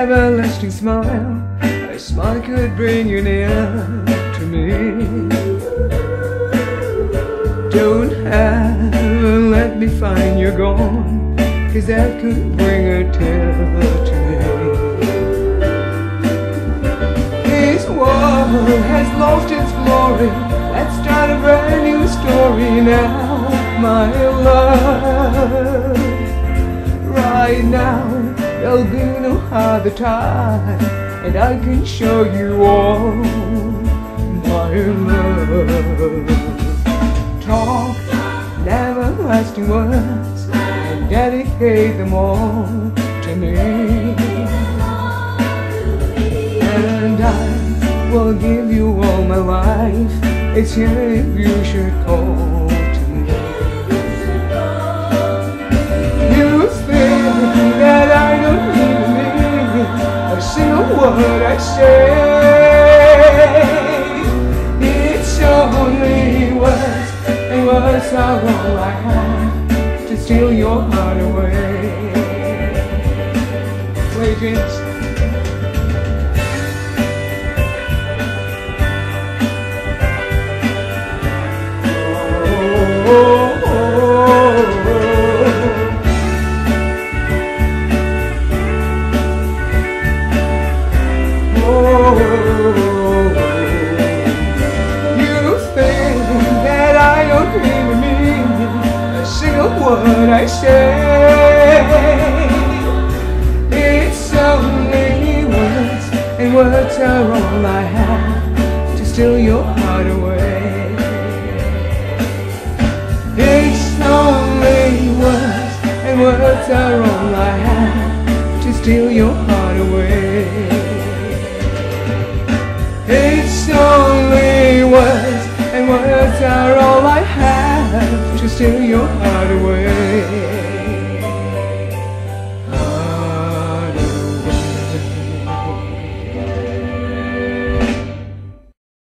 everlasting smile, a smile could bring you near to me. Don't ever let me find you're gone, 'cause that could bring a tear to me. This world has lost its glory, let's start a brand new story now, my love. Right now there'll be no other time, and I can show you all my love. Talk everlasting words and dedicate them all to me, and I will give you all my life. It's here if you should call to me. You think that I don't even mean a single word I say. It's only words, and words are all I have to steal your heart away. Play James. What I say, it's only words, and words are all I have to steal your heart away. It's only words, and words are all I have to steal your heart away. It's only words, and words are all I have to steal your heart away.